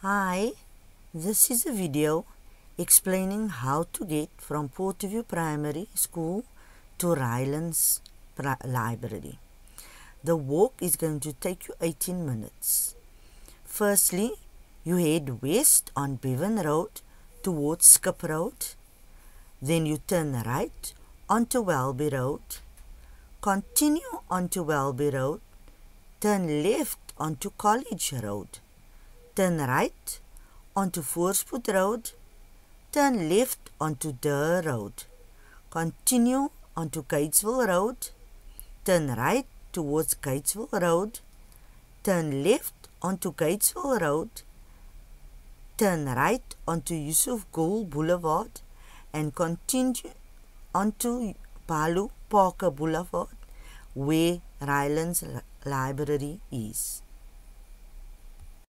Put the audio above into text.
Hi, this is a video explaining how to get from Porterview Primary School to Rylands Library. The walk is going to take you 18 minutes. Firstly, you head west on Bevan Road towards Skip Road. Then you turn right onto Welby Road. Continue onto Welby Road. Turn left onto College Road. Turn right onto Voorspoed Road, turn left onto Durr Road, continue onto Gatesville Road, turn right towards Gatesville Road, turn left onto Gatesville Road, turn right onto Yusuf Gul Boulevard and continue onto Balu Parker Boulevard where Rylands Library is.